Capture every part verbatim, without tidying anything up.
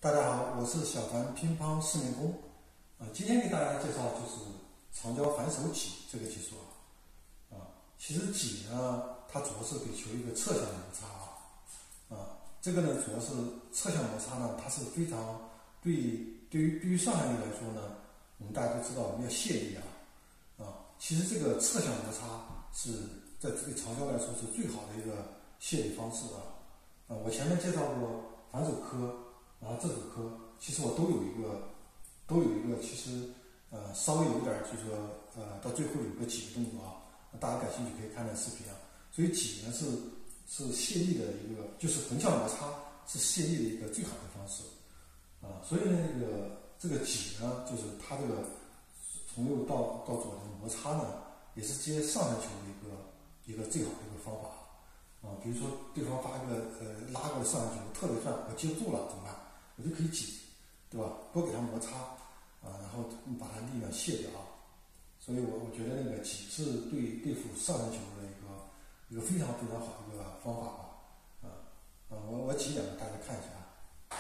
大家好，我是小凡乒乓四面功。啊，今天给大家介绍就是长焦反手挤这个技术啊。啊，其实挤呢，它主要是给球一个侧向的摩擦啊。啊，这个呢，主要是侧向摩擦呢，它是非常对对于对于上向力来说呢，我们大家都知道我们要卸力啊。啊，其实这个侧向摩擦是在这个长焦来说是最好的一个卸力方式啊。啊，我前面介绍过反手科。然后这组科其实我都有一个，都有一个，其实呃稍微有点就是说呃到最后有个挤的动作啊，大家感兴趣可以看那视频啊。所以挤呢是是卸力的一个，就是横向摩擦是卸力的一个最好的方式啊。所以呢这个这个挤呢，就是它这个从右到到左的摩擦呢，也是接上旋球的一个一个最好的一个方法啊。比如说对方发一个呃拉过来上旋球特别转，我接不住了怎么办？我就可以挤，对吧？多给它摩擦啊，然后把它力量卸掉啊。所以我我觉得那个挤是对对付上旋球的一个一个非常非常好的一个方法吧。啊啊，我我挤两个大家看一下啊。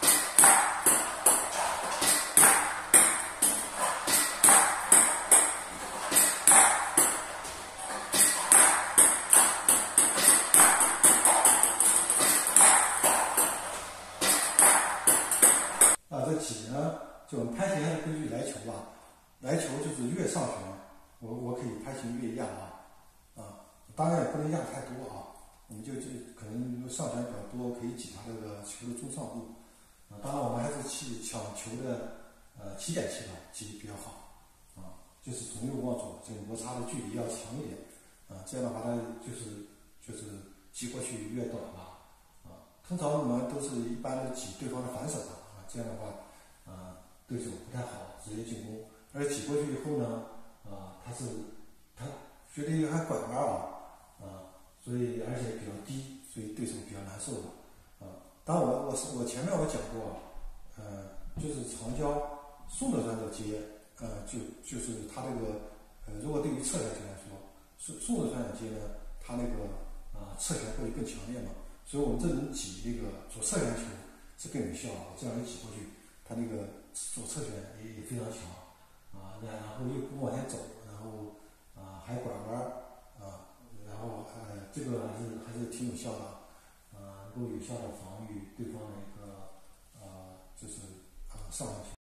啊，这挤呢，就我们拍弦根据来球吧，来球就是越上旋，我我可以拍弦越压啊，啊，当然也不能压太多啊，我们就就可能上旋比较多，可以挤它这个球的中上部，啊，当然我们还是去抢球的呃起点器吧，挤比较好，啊，就是从右往左，这个摩擦的距离要长一点，啊，这样的话它就是就是挤过去越短吧。通常我们都是一般的挤对方的反手啊，这样的话，啊，对手不太好直接进攻。而挤过去以后呢，啊，他是他觉得还拐弯啊，啊，所以而且比较低，所以对手比较难受的啊。当然我我是我前面我讲过，呃，就是长焦送的转角接，呃，就就是它这个呃，如果对于侧旋球来说，送送的转角接呢，它那个啊侧旋会更强烈嘛。所以我们这种挤那个左侧旋球是更有效啊，这样一挤过去，它那个左侧旋也也非常强啊，然后又不往前走，然后啊还拐弯啊，然后呃这个还是还是挺有效的啊，能够有效的防御对方的一个呃就是啊上旋球。